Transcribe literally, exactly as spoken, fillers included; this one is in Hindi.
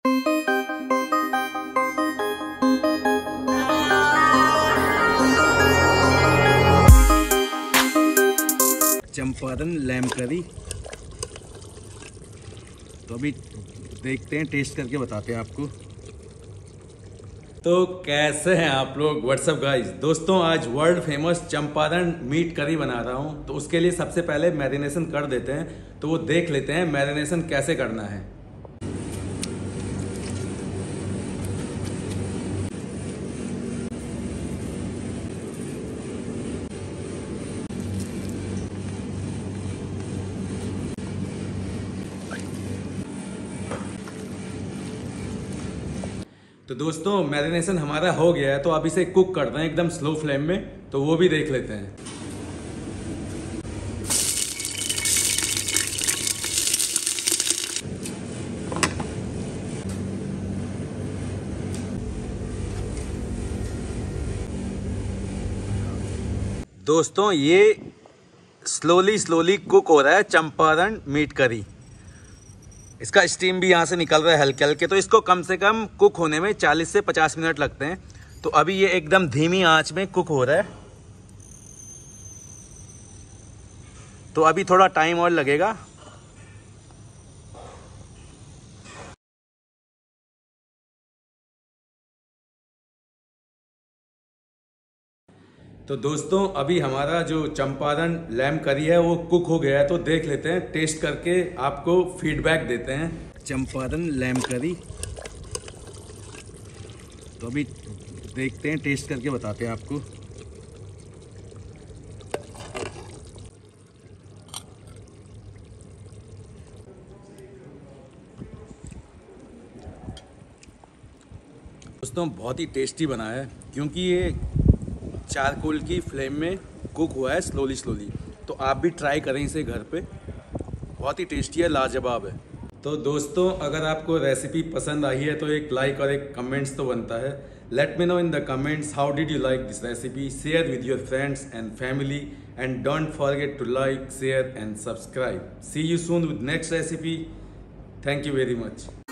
चंपारण लैम करी। तो अभी देखते हैं, टेस्ट करके बताते हैं आपको। तो कैसे हैं आप लोग? Whatsapp guys. दोस्तों आज वर्ल्ड फेमस चंपारण मीट करी बना रहा हूं, तो उसके लिए सबसे पहले मैरिनेशन कर देते हैं। तो वो देख लेते हैं मैरिनेशन कैसे करना है। तो दोस्तों मैरिनेशन हमारा हो गया है, तो अब इसे कुक करते हैं एकदम स्लो फ्लेम में। तो वो भी देख लेते हैं। दोस्तों ये स्लोली स्लोली कुक हो रहा है चंपारण मीट करी। इसका स्टीम भी यहाँ से निकल रहा है हल्के हल्के। तो इसको कम से कम कुक होने में चालीस से पचास मिनट लगते हैं। तो अभी ये एकदम धीमी आंच में कुक हो रहा है। तो अभी थोड़ा टाइम और लगेगा। तो दोस्तों अभी हमारा जो चंपारण लैम करी है वो कुक हो गया है। तो देख लेते हैं, टेस्ट करके आपको फीडबैक देते हैं। चंपारण लैम करी। तो अभी देखते हैं, टेस्ट करके बताते हैं आपको। दोस्तों बहुत ही टेस्टी बना है, क्योंकि ये चारकोल की फ्लेम में कुक हुआ है स्लोली स्लोली। तो आप भी ट्राई करें इसे घर पे, बहुत ही टेस्टी है, लाजवाब है। तो दोस्तों अगर आपको रेसिपी पसंद आई है तो एक लाइक और एक कमेंट्स तो बनता है। Let me know in the comments how did you like this recipe. Share with your friends and family and don't forget to like, share and subscribe. See you soon with next recipe. Thank you very much.